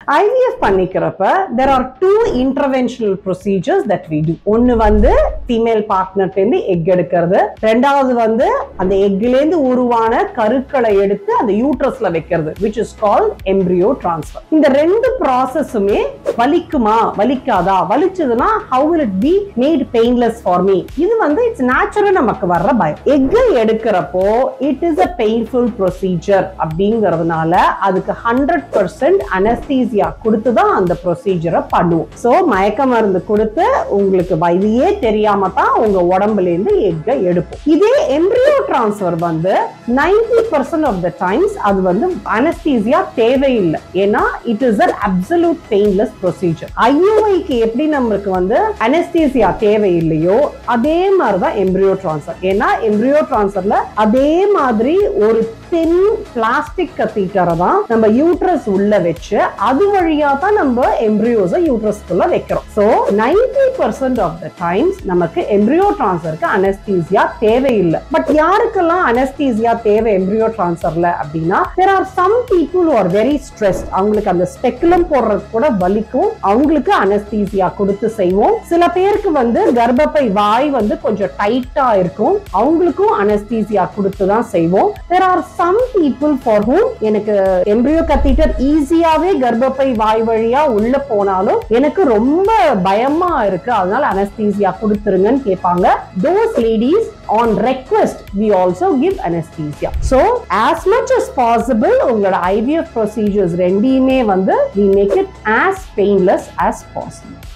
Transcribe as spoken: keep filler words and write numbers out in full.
I V F பண்ணிக்கிறப்ப there are two interventional procedures that we do. ஒன்னு வந்து female partner டேந்து egg எடுக்கிறது, ரெண்டாவது வந்து அந்த எக்லேந்து உருவான கருக்களை எடுத்து அந்த யூட்ரஸ்ல வைக்கிறது, which is called embryo transfer. இந்த ரெண்டு ப்ராசஸுமே வலிக்குமா வலிக்காதா, வலிச்சதுன்னா how will it be made painless for me? இது வந்து it's natural நமக்கு வர்ற பயம். எக் எடுக்கிறப்போ it is a painful procedure அப்படிங்கிறதுனால அதுக்கு one hundred percent anesthesia கொடுத்து தான் அந்த ப்ரொசீஜரை பண்ணுவோம். சோ மயக்க மருந்து கொடுத்து உங்களுக்கு வலியே தெரியாம தான் உங்க உடம்புல இருந்து எக்கை எடுப்போம். இதே embryo transfer வந்து ninety percent of the times அது வந்து anesthesia தேவையில்லை. ஏன்னா it is an absolute painless procedure. I U I க்கு எப்படி நமக்கு வந்து anesthesia தேவையில்லையோ அதே மாதிரி தான் embryo transfer. ஏன்னா embryo transferல அதே மாதிரி ஒரு thin plastic catheter தான் நம்ம யூட்ரஸ் உள்ள வச்சு அது வழியா தான் நம்ம எம்ப்ரியோஸை யூட்ரஸ்க்குள்ள வைக்கிறோம். So ninety percent of the times நமக்கு embryo transferக்கு anesthesia தேவையில்லை. பட் யாருக்கெல்லாம் anesthesia தேவை embryo transferல அப்படின்னா there are some people who are very stressed. அவங்களுக்கு அந்த ஸ்பெக்குலம் போடுறது கூட வலிக்கும், அவங்களுக்கு anesthesia கொடுத்து செய்வோம். சில பேருக்கு வந்து கர்ப்பப்பை வாய் வந்து கொஞ்சம் டைட்டா இருக்கும், அவங்களுக்கும் anesthesia கொடுத்து தான் செய்வோம். There are some people for whom எனக்கு embryo catheter ஈஸியாவே கர்ப்பப்பை வாய் வழியா உள்ள போனாலும் எனக்கு ரொம்ப பயமா இருக்கு அதனால anesthesia கொடுத்துருங்கன்னு கேட்பாங்க. Those ladies on request we also give anesthesia. So as much as possible உங்களோட I V F procedures ரெண்டையுமே வந்து we make it as painless as possible.